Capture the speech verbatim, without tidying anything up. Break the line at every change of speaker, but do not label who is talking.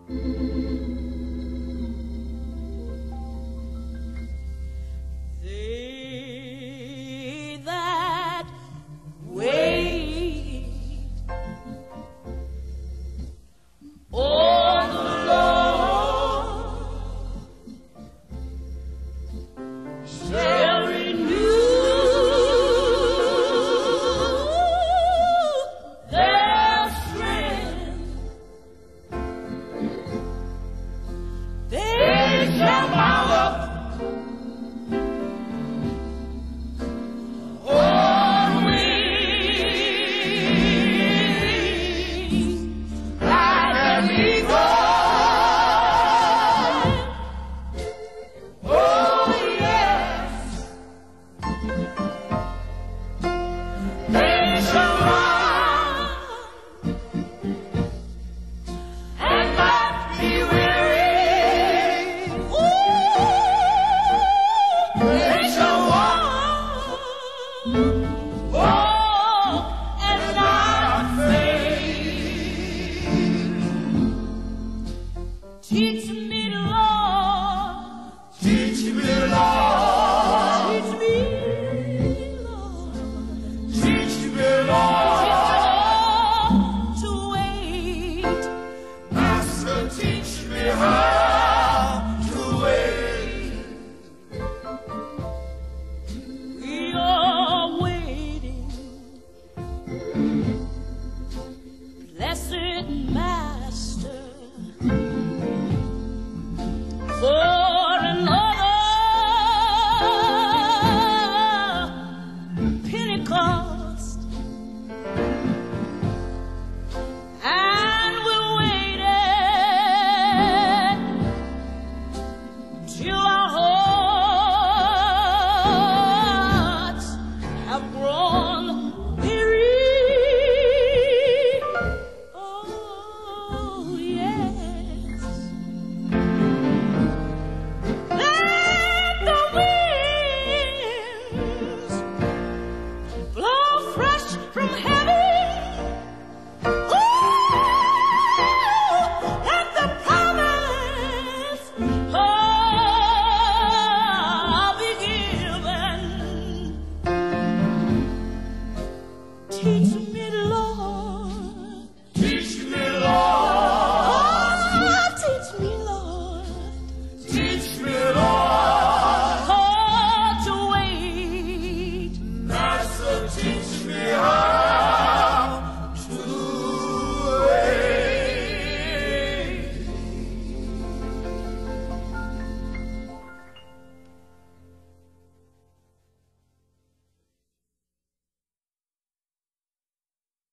They that wait on the Lord shall renew their strength. They shall mount up on wings like an eagle. Oh yes, they shall run and not be weary. Ooh, they shall walk, walk and not faint. Teach me